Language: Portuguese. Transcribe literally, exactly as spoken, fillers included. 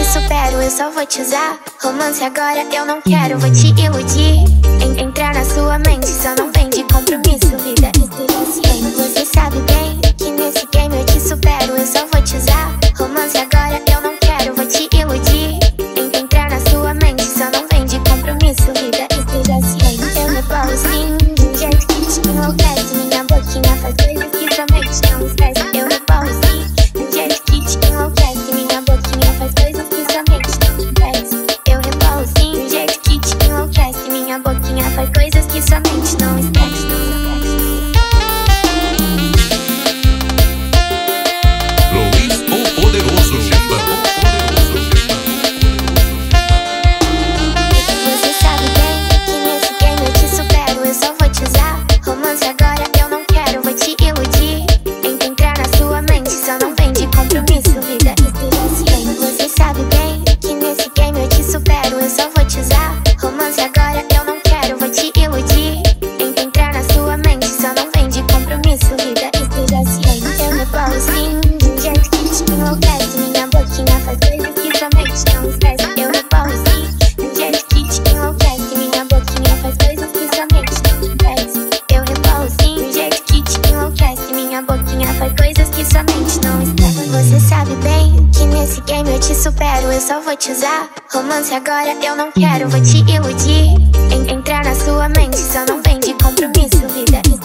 supero, eu só vou te usar. Romance agora eu não quero, vou te iludir. En entrar na sua mente, só não vem de compromisso. Vida, esteja ciente, você sabe bem que nesse game eu te supero, eu só vou te usar. Romance agora eu não quero, vou te iludir. En entrar na sua mente, só não vem de compromisso. Vida, esteja ciente, eu rebolo sim, de um jeito que te enlouquece. Minha boquinha faz coisas que sua mente não esquece. Eu rebolo sim, de um jeito que te enlouquece. Minha boquinha faz coisas que sua mente não esquece. Eu rebolo sim, de um jeito que te enlouquece. Minha boquinha faz coisas que sua mente não esquece. Luiz, o poderoso chefão. Você sabe bem que nesse game eu te supero, eu só vou te usar. Romance agora eu não quero, vou te iludir. En entrar na sua mente, só não vem de compromisso. Vida, esteja ciente, você sabe bem que nesse game eu te supero, eu só vou te usar. Romance agora eu não quero, vou te iludir. En entrar na sua mente, só não vem de compromisso. Vida, esteja ciente, eu rebolo sim, de um jeito que te enlouquece. Minha boquinha faz coisas que sua mente não esquece. Eu rebolo sim, de um jeito que te enlouquece. Minha boquinha faz coisas que sua mente não esquece. Eu rebolo sim, de um jeito que te enlouquece. Minha boquinha faz coisas que sua mente não esquece. Você sabe bem que nesse game eu te supero, eu só vou te usar. Romance agora eu não quero, vou te iludir. En entrar na sua mente, só não vem de compromisso. Vida,